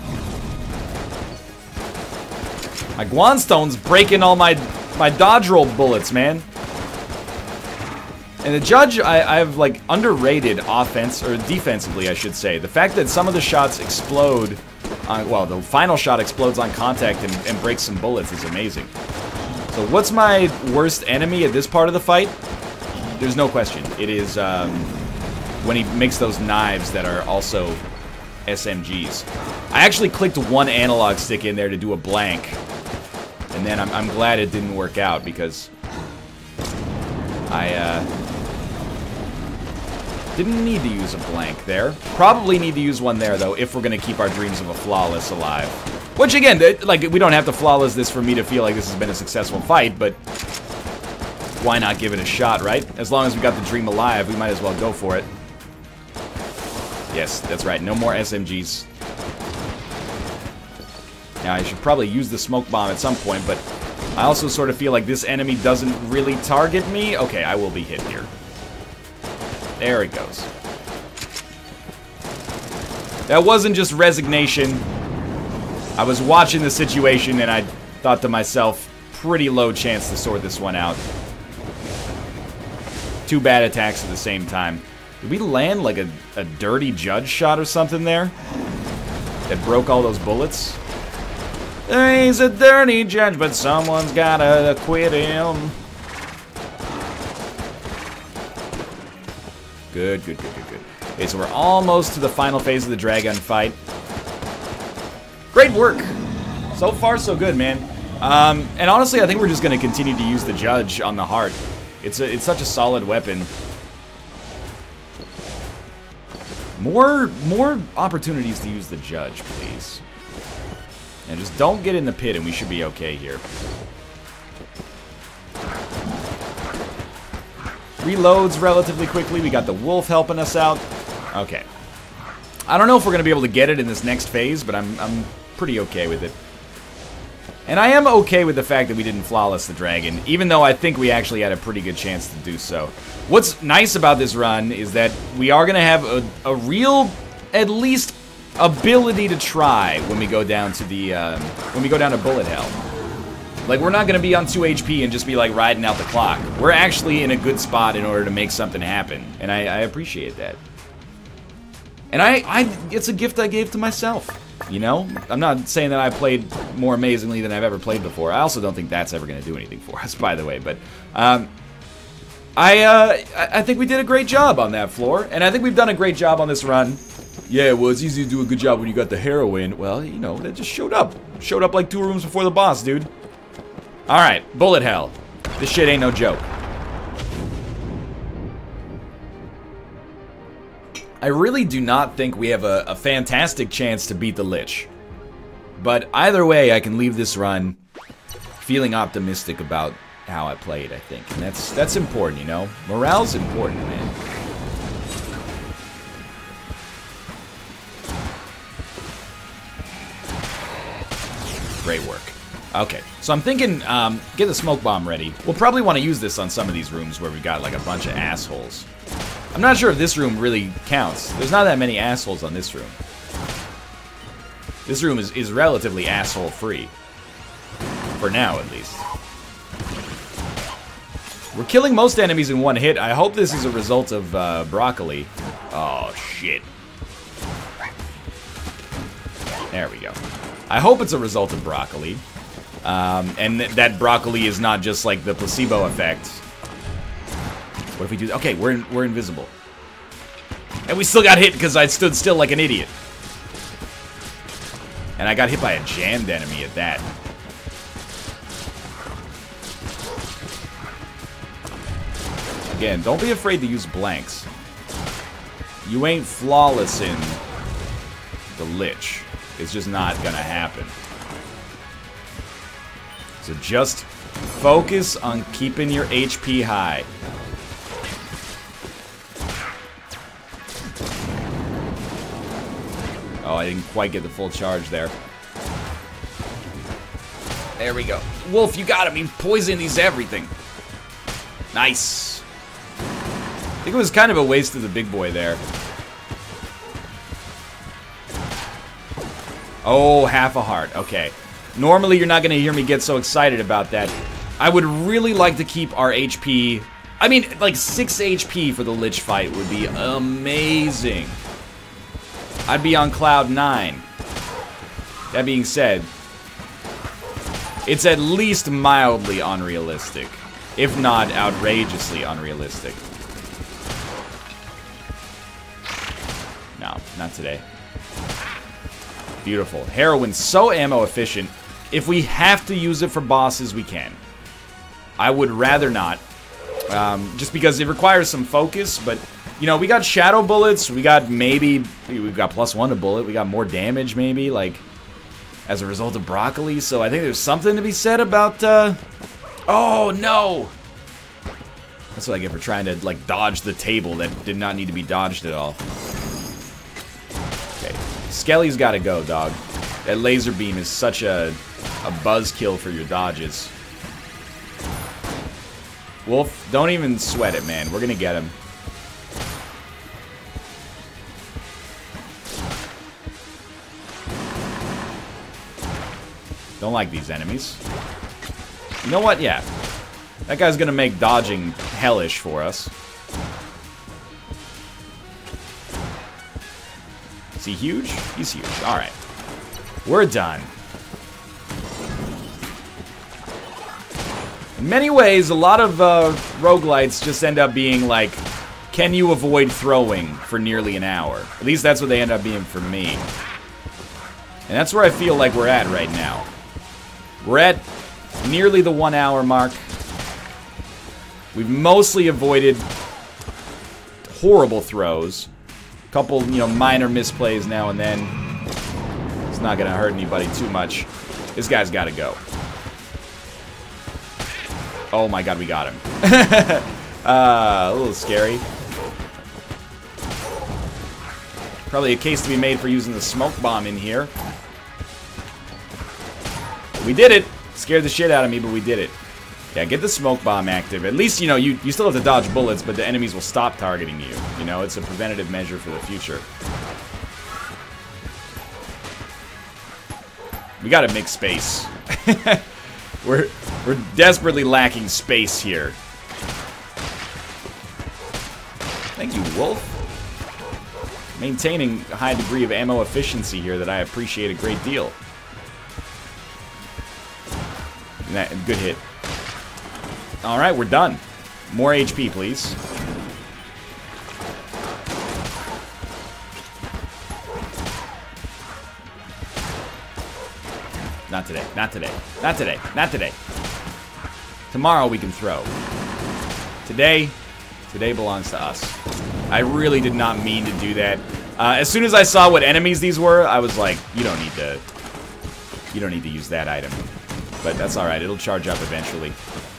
My Guanstone's breaking all my dodge roll bullets, man. And the judge, I've like underrated offense, or defensively, I should say. The fact that some of the shots explode, well, the final shot explodes on contact and breaks some bullets is amazing. So what's my worst enemy at this part of the fight? There's no question. It is when he makes those knives that are also SMGs. I actually clicked 1 analog stick in there to do a blank. And then I'm glad it didn't work out because I didn't need to use a blank there. Probably need to use one there, though, if we're going to keep our dreams of a flawless alive. Which, again, like, we don't have to flawless this for me to feel like this has been a successful fight, but why not give it a shot, right? As long as we got the dream alive, we might as well go for it. Yes, that's right. No more SMGs. Now, I should probably use the smoke bomb at some point, but I also sort of feel like this enemy doesn't really target me. Okay, I will be hit here. There it goes. That wasn't just resignation. I was watching the situation and I thought to myself, pretty low chance to sort this one out. 2 bad attacks at the same time. Did we land like a dirty judge shot or something there? That broke all those bullets? He's a dirty judge, but someone's gotta quit him. Good. Okay, so we're almost to the final phase of the Dragon fight. Great work. So far, so good, man. And honestly, I think we're just gonna continue to use the judge on the heart. It's such a solid weapon. More opportunities to use the judge, please. And just don't get in the pit and we should be okay here. Reloads relatively quickly. We got the wolf helping us out. Okay. I don't know if we're going to be able to get it in this next phase, but I'm pretty okay with it. And I am okay with the fact that we didn't flawless the dragon, even though I think we actually had a pretty good chance to do so. What's nice about this run is that we are going to have a real, at least, ability to try when we go down to the bullet hell. Like, we're not going to be on 2 HP and just be, like, riding out the clock. We're actually in a good spot in order to make something happen, and I appreciate that. And it's a gift I gave to myself, you know? I'm not saying that I played more amazingly than I've ever played before. I also don't think that's ever going to do anything for us, by the way, but I think we did a great job on that floor, and I think we've done a great job on this run. Yeah, well, it's easy to do a good job when you got the heroin. Well, you know, that just showed up. Showed up like 2 rooms before the boss, dude. Alright, bullet hell. This shit ain't no joke. I really do not think we have a fantastic chance to beat the Lich. But either way, I can leave this run feeling optimistic about how I played, I think. And that's important, you know? Morale's important, man. Great work. Okay, so I'm thinking, get the smoke bomb ready. We'll probably want to use this on some of these rooms where we've got like a bunch of assholes. I'm not sure if this room really counts. There's not that many assholes on this room. This room is relatively asshole-free. For now, at least. We're killing most enemies in 1 hit. I hope this is a result of broccoli. Oh, shit. There we go. I hope it's a result of broccoli. And that broccoli is not just like the placebo effect. What if we do... Okay, we're invisible. And we still got hit because I stood still like an idiot. And I got hit by a jammed enemy at that. Again, don't be afraid to use blanks. You ain't flawless in the Lich. It's just not gonna happen. So just focus on keeping your HP high. Oh, I didn't quite get the full charge there. There we go. Wolf, you got him. He poisoned. He's everything. Nice. I think it was kind of a waste of the big boy there. Oh, half a heart. Okay. Normally, you're not going to hear me get so excited about that. I would really like to keep our HP... I mean, like 6 HP for the Lich fight would be amazing. I'd be on cloud 9. That being said, it's at least mildly unrealistic, if not outrageously unrealistic. No, not today. Beautiful. Heroine's so ammo efficient. If we have to use it for bosses, we can. I would rather not, just because it requires some focus, but... You know, we got shadow bullets, we got we've got +1 to bullet, we got more damage maybe, like, as a result of broccoli, so I think there's something to be said about, oh, no! That's what I get for trying to, like, dodge the table that did not need to be dodged at all. Okay, Skelly's gotta go, dog. That laser beam is such a buzzkill for your dodges. Wolf, don't even sweat it, man. We're gonna get him. Don't like these enemies. You know what? Yeah. That guy's gonna make dodging hellish for us. Is he huge? He's huge. Alright. We're done. In many ways, a lot of roguelites just end up being like, can you avoid throwing for nearly an hour? At least that's what they end up being for me. And that's where I feel like we're at right now. We're at nearly the 1 hour mark. We've mostly avoided horrible throws. A couple, you know, minor misplays now and then. It's not gonna hurt anybody too much. This guy's gotta go. Oh my god, we got him. A little scary. Probably a case to be made for using the smoke bomb in here. We did it! Scared the shit out of me, but we did it. Yeah, get the smoke bomb active. At least, you know, you still have to dodge bullets, but the enemies will stop targeting you. You know, it's a preventative measure for the future. We gotta make space. We're desperately lacking space here. Thank you, Wolf. Maintaining a high degree of ammo efficiency here that I appreciate a great deal. Good hit. Alright, we're done. More HP, please. Not today. Not today. Not today. Not today. Tomorrow we can throw. Today belongs to us. I really did not mean to do that. As soon as I saw what enemies these were, I was like, you don't need to use that item. But that's alright, it'll charge up eventually.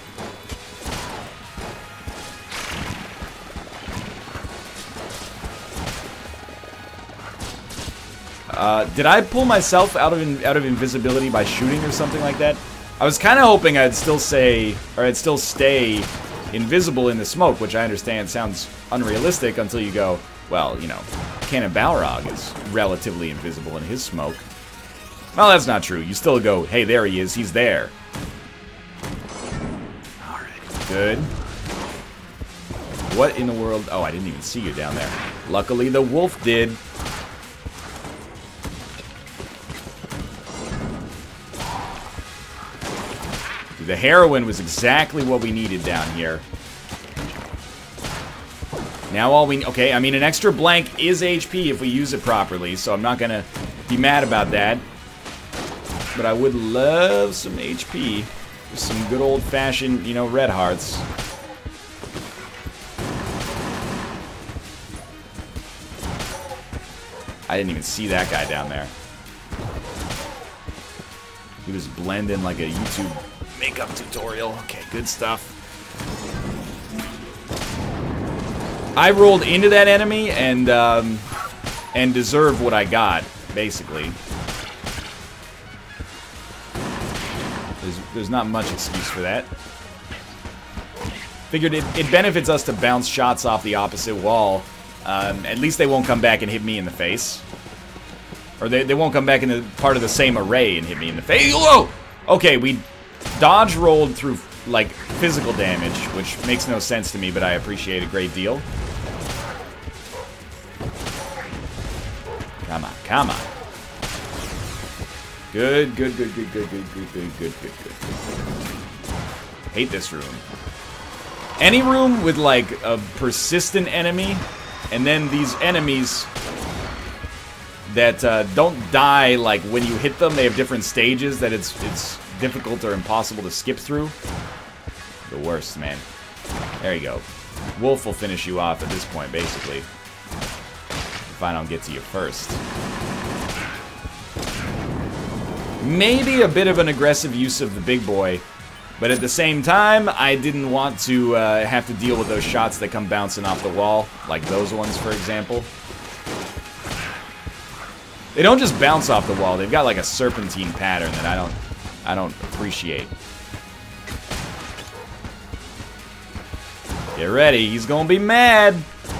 Did I pull myself out of invisibility by shooting or something like that? I was kind of hoping I'd still stay invisible in the smoke, which I understand sounds unrealistic until you go, well, you know, Canon Balrog is relatively invisible in his smoke. Well, that's not true. You still go, hey, there he is. He's there. Alright, good. What in the world? Oh, I didn't even see you down there. Luckily, the wolf did. The heroine was exactly what we needed down here. Now all we... Okay, I mean, an extra blank is HP if we use it properly, so I'm not gonna be mad about that. But I would love some HP. Just some good old-fashioned, you know, red hearts. I didn't even see that guy down there. He was blending like a YouTube makeup tutorial. Okay, good stuff. I rolled into that enemy and deserved what I got, basically. There's not much excuse for that. Figured it benefits us to bounce shots off the opposite wall. At least they won't come back and hit me in the face. Or they won't come back into part of the same array and hit me in the face. Whoa! Okay, we dodge rolled through, like, physical damage, which makes no sense to me, but I appreciate a great deal. Come on, come on. Good, good, good, good, good, good, good, good, good, good, good. Hate this room. Any room with, like, a persistent enemy, and then these enemies that don't die, like, when you hit them, they have different stages that it's difficult or impossible to skip through. The worst, man. There you go. Wolf will finish you off at this point, basically. If I don't get to you first. Maybe a bit of an aggressive use of the big boy, but at the same time, I didn't want to have to deal with those shots that come bouncing off the wall, like those ones, for example. They don't just bounce off the wall; they've got like a serpentine pattern that I don't appreciate. Get ready, he's gonna be mad.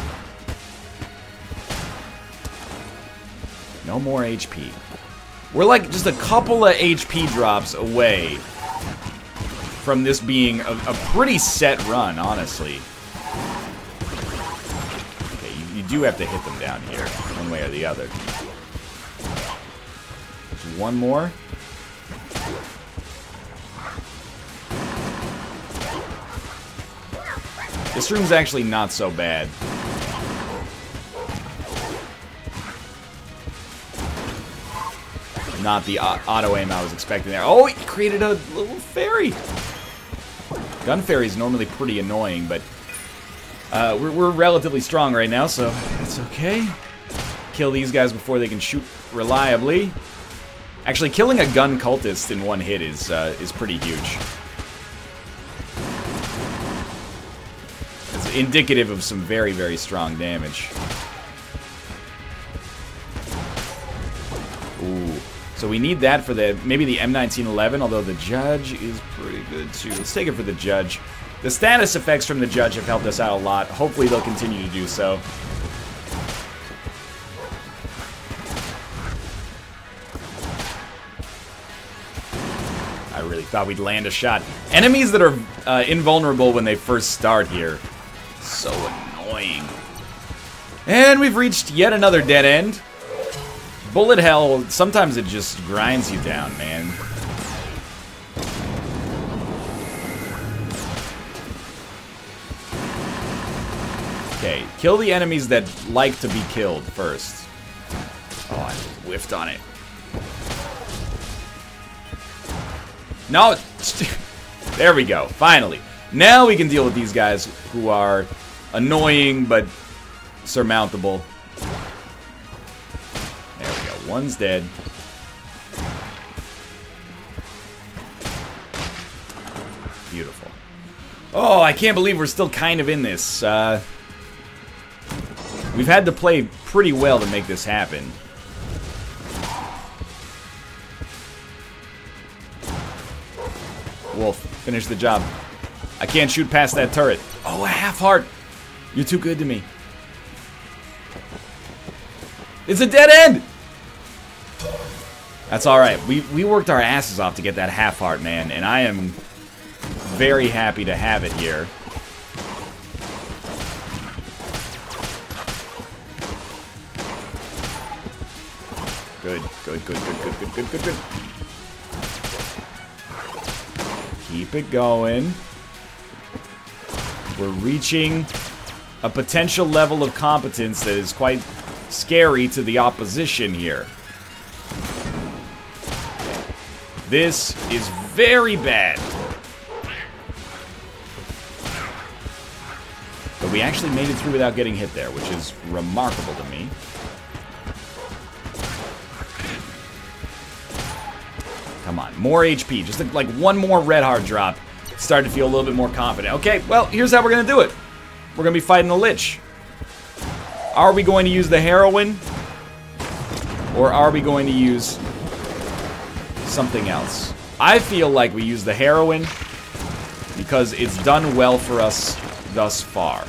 No more HP. We're like just a couple of HP drops away from this being a pretty set run, honestly. Okay, you do have to hit them down here, one way or the other. There's one more. This room's actually not so bad. Not the auto-aim I was expecting there. Oh, he created a little fairy. Gun fairy's normally pretty annoying, but we're relatively strong right now, so it's okay. Kill these guys before they can shoot reliably. Actually, killing a gun cultist in one hit is pretty huge. It's indicative of some very, very strong damage. Ooh. So we need that for maybe the M1911, although the Judge is pretty good too. Let's take it for the Judge. The status effects from the Judge have helped us out a lot. Hopefully they'll continue to do so. I really thought we'd land a shot. Enemies that are invulnerable when they first start here. So annoying. And we've reached yet another dead end. Bullet hell, sometimes it just grinds you down, man. Okay, kill the enemies that like to be killed first. Oh, I whiffed on it. No! There we go, finally. Now we can deal with these guys who are annoying but surmountable. One's dead. Beautiful. Oh, I can't believe we're still kind of in this. We've had to play pretty well to make this happen. Wolf, finish the job. I can't shoot past that turret. Oh, a half heart. You're too good to me. It's a dead end! That's alright. We worked our asses off to get that half heart, man, and I am very happy to have it here. Good, good, good, good, good, good, good, good, good. Keep it going. We're reaching a potential level of competence that is quite scary to the opposition here. This is very bad. But we actually made it through without getting hit there, which is remarkable to me. Come on, more HP. Just like one more red heart drop. Started to feel a little bit more confident. Okay, well, here's how we're going to do it. We're going to be fighting the Lich. Are we going to use the heroine? Or are we going to use something else? I feel like we use the heroine because it's done well for us thus far.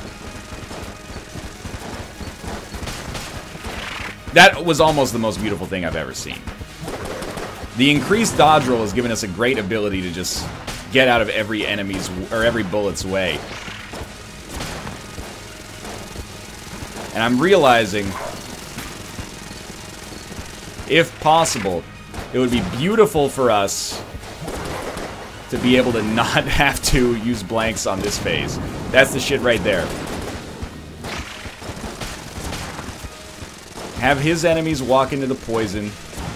That was almost the most beautiful thing I've ever seen. The increased dodge roll has given us a great ability to just get out of every enemy's or every bullet's way. And I'm realizing, if possible, it would be beautiful for us to be able to not have to use blanks on this phase. That's the shit right there. Have his enemies walk into the poison.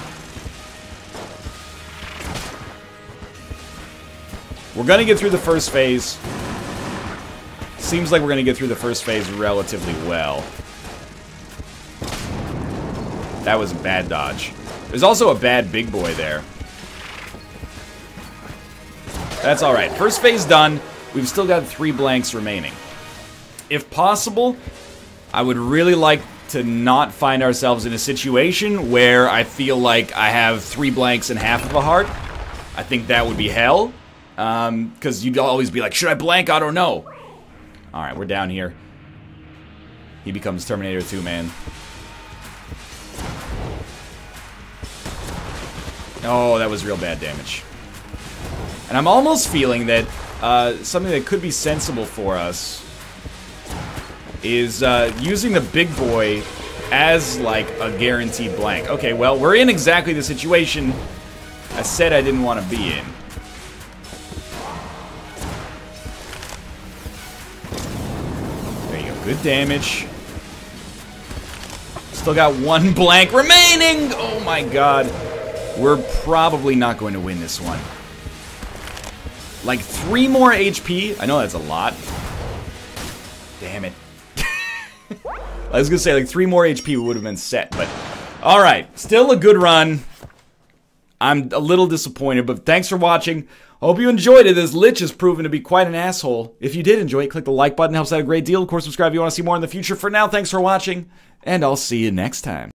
We're gonna get through the first phase. Seems like we're gonna get through the first phase relatively well. That was a bad dodge. There's also a bad big boy there. That's alright. First phase done. We've still got 3 blanks remaining. If possible, I would really like to not find ourselves in a situation where I feel like I have 3 blanks and half of a heart. I think that would be hell. Because you'd always be like, should I blank? I don't know. Alright, we're down here. He becomes Terminator 2, man. Oh, that was real bad damage. And I'm almost feeling that something that could be sensible for us is using the big boy as, like, a guaranteed blank. Okay, well, we're in exactly the situation I said I didn't want to be in. Good damage. Still got 1 blank remaining! Oh my god. We're probably not going to win this one. Like 3 more HP? I know that's a lot. Damn it. I was gonna say like 3 more HP would have been set, but... Alright, still a good run. I'm a little disappointed, but thanks for watching. Hope you enjoyed it. This Lich has proven to be quite an asshole. If you did enjoy it, click the like button. Helps out a great deal. Of course, subscribe if you want to see more in the future. For now, thanks for watching, and I'll see you next time.